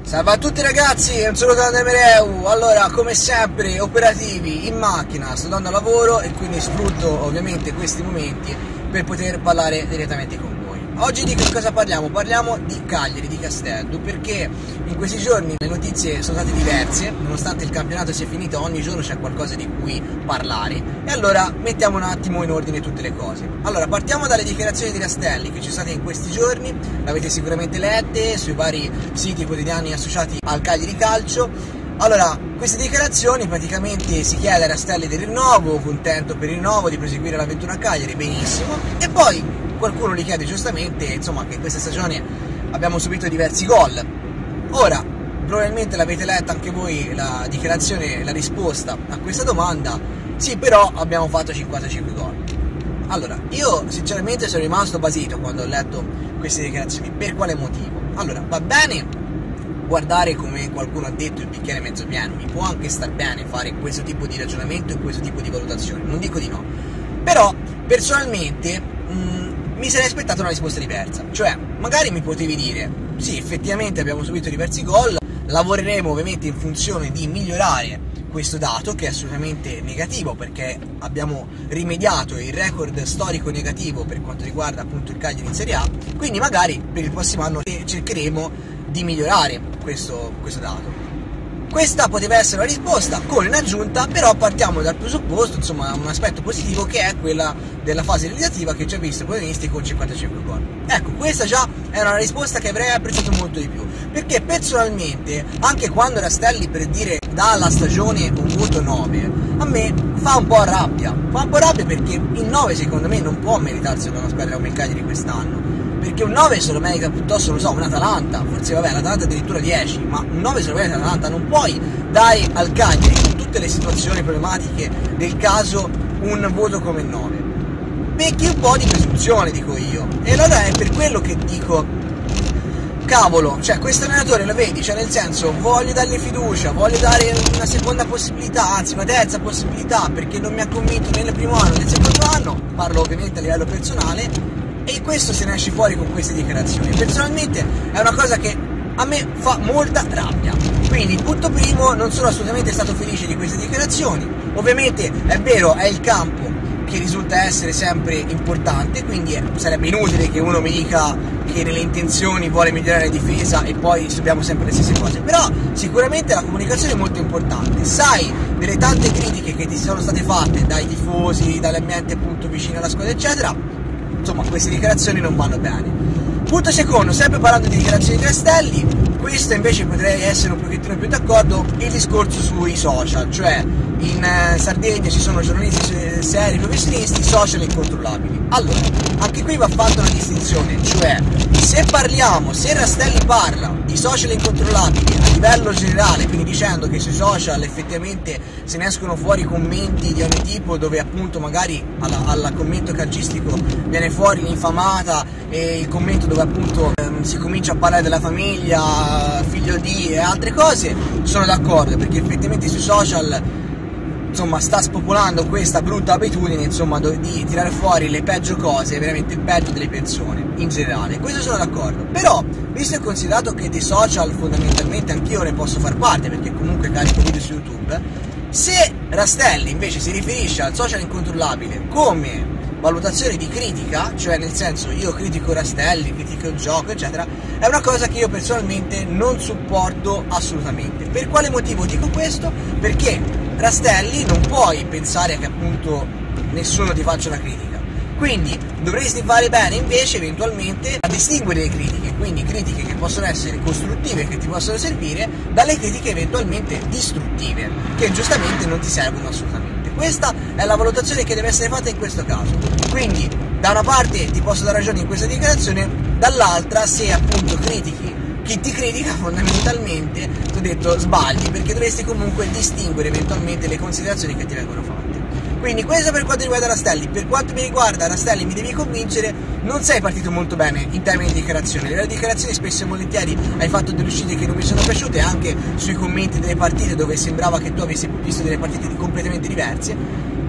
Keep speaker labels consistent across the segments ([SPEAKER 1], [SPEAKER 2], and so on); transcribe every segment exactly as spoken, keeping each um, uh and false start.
[SPEAKER 1] Salve a tutti ragazzi, un saluto da Demereu. Allora, come sempre, operativi in macchina, sto andando a lavoro e quindi sfrutto ovviamente questi momenti per poter parlare direttamente con voi. Oggi di che cosa parliamo? Parliamo di Cagliari, di Castello, perché in questi giorni le notizie sono state diverse, nonostante il campionato sia finito, ogni giorno c'è qualcosa di cui parlare. E allora mettiamo un attimo in ordine tutte le cose. Allora, partiamo dalle dichiarazioni di Rastelli che ci sono state in questi giorni, l'avete sicuramente lette sui vari siti quotidiani associati al Cagliari Calcio. Allora, queste dichiarazioni praticamente si chiede a Rastelli del rinnovo, contento per il rinnovo, di proseguire l'avventura a Cagliari, benissimo, e poi qualcuno gli chiede giustamente, insomma, che questa stagione abbiamo subito diversi gol. Ora, probabilmente l'avete letta anche voi la dichiarazione, la risposta a questa domanda, sì, però abbiamo fatto cinquantacinque gol. Allora, io sinceramente sono rimasto basito quando ho letto queste dichiarazioni. Per quale motivo? Allora, va bene guardare, come qualcuno ha detto, il bicchiere mezzo pieno, mi può anche star bene fare questo tipo di ragionamento e questo tipo di valutazione, non dico di no, però personalmente mh, mi sarei aspettato una risposta diversa. Cioè, magari mi potevi dire sì, effettivamente abbiamo subito diversi gol, lavoreremo ovviamente in funzione di migliorare questo dato, che è assolutamente negativo, perché abbiamo rimediato il record storico negativo per quanto riguarda appunto il Cagliari in Serie A, quindi magari per il prossimo anno cercheremo di migliorare questo, questo dato. Questa poteva essere la risposta, con in aggiunta però partiamo dal presupposto, insomma, un aspetto positivo, che è quella della fase realizzativa che ci ha visto protagonisti con cinquantacinque gol. Ecco, questa già è una risposta che avrei apprezzato molto di più, perché personalmente anche quando Rastelli, per dire, dà alla stagione un voto nove, a me fa un po' rabbia, fa un po' rabbia perché il nove secondo me non può meritarsi da una squadra come il Cagliari quest'anno, perché un nove se lo merita piuttosto, non so, un Atalanta, forse vabbè, l'Atalanta addirittura dieci, ma un nove se lo merita l'Atalanta. Non puoi dare al Cagliari, con tutte le situazioni problematiche del caso, un voto come nove. Becchi un po' di presunzione, dico io, e allora è per quello che dico, cavolo, cioè questo allenatore lo vedi, cioè nel senso, voglio dargli fiducia, voglio dare una seconda possibilità, anzi una terza possibilità, perché non mi ha convinto nel primo anno, nel secondo anno, parlo ovviamente a livello personale, e questo se ne esce fuori con queste dichiarazioni. Personalmente è una cosa che a me fa molta rabbia. Quindi, punto primo, non sono assolutamente stato felice di queste dichiarazioni. Ovviamente è vero, è il campo che risulta essere sempre importante, quindi sarebbe inutile che uno mi dica che nelle intenzioni vuole migliorare la difesa e poi subiamo sempre le stesse cose. Però sicuramente la comunicazione è molto importante. Sai delle tante critiche che ti sono state fatte dai tifosi, dall'ambiente appunto vicino alla squadra eccetera. Insomma, queste dichiarazioni non vanno bene. Punto secondo, sempre parlando di dichiarazioni di Rastelli, questo invece potrei essere un pochettino più d'accordo, il discorso sui social, cioè in eh, Sardegna ci sono giornalisti seri, professionisti, social incontrollabili. Allora, anche qui va fatta una distinzione, cioè se parliamo, se Rastelli parla di social incontrollabili a livello generale, quindi dicendo che sui social effettivamente se ne escono fuori commenti di ogni tipo, dove appunto magari al commento calcistico viene fuori l'infamata e il commento dove appunto ehm, si comincia a parlare della famiglia, figlio di e altre cose, sono d'accordo, perché effettivamente sui social insomma sta spopolando questa brutta abitudine, insomma, di tirare fuori le peggio cose, veramente il peggio delle persone in generale. Questo sono d'accordo, però visto e considerato che dei social fondamentalmente anch'io ne posso far parte, perché comunque carico video su YouTube, se Rastelli invece si riferisce al social incontrollabile come valutazione di critica, cioè nel senso io critico Rastelli, critico il gioco eccetera, è una cosa che io personalmente non supporto assolutamente. Per quale motivo dico questo? Perché Rastelli non puoi pensare che appunto nessuno ti faccia una critica, quindi dovresti fare bene invece eventualmente a distinguere le critiche, quindi critiche che possono essere costruttive, che ti possono servire, dalle critiche eventualmente distruttive, che giustamente non ti servono assolutamente. Questa è la valutazione che deve essere fatta in questo caso. Quindi da una parte ti posso dare ragione in questa dichiarazione, dall'altra se appunto critichi chi ti critica fondamentalmente, ti ho detto sbagli, perché dovresti comunque distinguere eventualmente le considerazioni che ti vengono fatte. Quindi questo per quanto riguarda Rastelli. Per quanto mi riguarda, Rastelli, mi devi convincere, non sei partito molto bene in termini di dichiarazioni. A livello di dichiarazioni spesso e volentieri hai fatto delle uscite che non mi sono piaciute, anche sui commenti delle partite dove sembrava che tu avessi visto delle partite completamente diverse.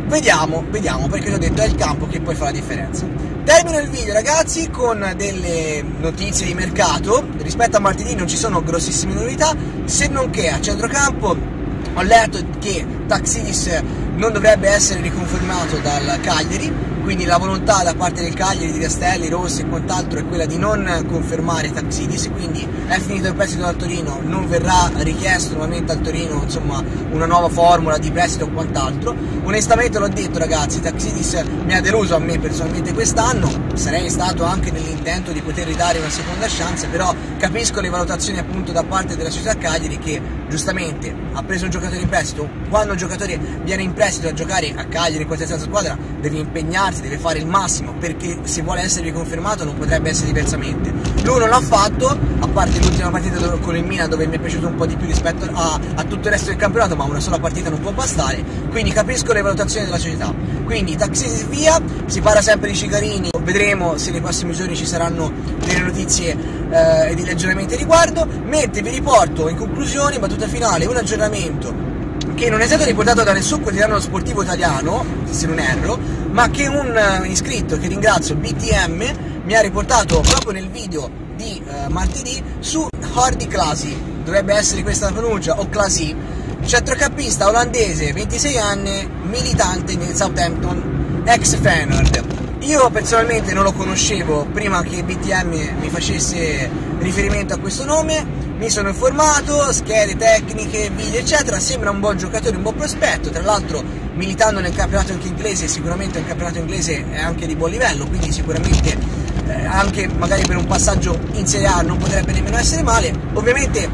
[SPEAKER 1] vediamo, vediamo, perché ti ho detto è il campo che poi fa la differenza. Termino il video ragazzi con delle notizie di mercato. Rispetto a martedì non ci sono grossissime novità, se non che a centrocampo ho letto che Taxidis non dovrebbe essere riconfermato dal Cagliari, quindi la volontà da parte del Cagliari, di Castelli, Rossi e quant'altro è quella di non confermare Taxidis, quindi è finito il prestito dal Torino, non verrà richiesto nuovamente al Torino insomma una nuova formula di prestito o quant'altro. Onestamente l'ho detto ragazzi, Taxidis mi ha deluso a me personalmente quest'anno, sarei stato anche nell'intento di poter ridare una seconda chance, però capisco le valutazioni appunto da parte della società Cagliari che giustamente ha preso un giocatore in prestito. Quando un giocatore viene in prestito a giocare a Cagliari, in qualsiasi altra squadra, deve impegnarsi, deve fare il massimo, perché se vuole essere riconfermato non potrebbe essere diversamente. Lui non l'ha fatto, a parte l'ultima partita con il Milan dove mi è piaciuto un po' di più rispetto a, a tutto il resto del campionato, ma una sola partita non può bastare, quindi capisco le valutazioni della società. Quindi Taxidis via, si parla sempre di Cicarini, vedremo se nei prossimi giorni ci saranno delle notizie eh, e degli aggiornamenti a riguardo, mentre vi riporto in conclusione, in battuta finale, un aggiornamento che non è stato riportato da nessun quotidiano sportivo italiano, se non erro, ma che un uh, iscritto, che ringrazio, B T M, mi ha riportato proprio nel video di uh, martedì su Jordi Clasie, dovrebbe essere questa la pronuncia, o Clasie, centrocampista olandese, ventisei anni, militante nel Southampton, ex Feyenoord. Io personalmente non lo conoscevo prima che B T M mi facesse riferimento a questo nome, mi sono informato, schede tecniche, video eccetera, sembra un buon giocatore, un buon prospetto, tra l'altro militando nel campionato anche inglese, sicuramente il campionato inglese è anche di buon livello, quindi sicuramente eh, anche magari per un passaggio in Serie A non potrebbe nemmeno essere male. Ovviamente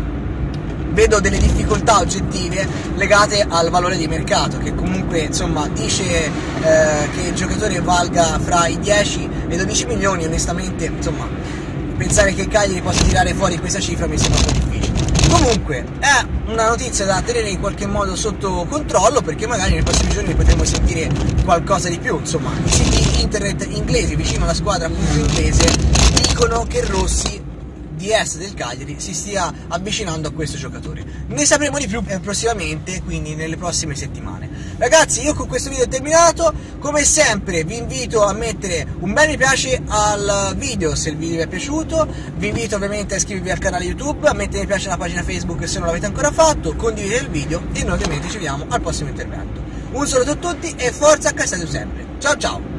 [SPEAKER 1] vedo delle difficoltà oggettive legate al valore di mercato, che comunque insomma dice eh, che il giocatore valga fra i dieci e i dodici milioni, onestamente insomma pensare che il Cagliari possa tirare fuori questa cifra mi sembra un po' difficile. Comunque è una notizia da tenere in qualche modo sotto controllo, perché magari nei prossimi giorni potremo sentire qualcosa di più. Insomma, i siti internet inglesi vicino alla squadra appunto inglese dicono che Rossi D S del Cagliari si stia avvicinando a questo giocatore. Ne sapremo di più prossimamente, quindi nelle prossime settimane. Ragazzi, io con questo video ho terminato. Come sempre vi invito a mettere un bel mi piace al video se il video vi è piaciuto, vi invito ovviamente a iscrivervi al canale YouTube, a mettere mi piace alla pagina Facebook se non l'avete ancora fatto, condividete il video e noi ovviamente ci vediamo al prossimo intervento. Un saluto a tutti e forza Castello sempre. Ciao ciao!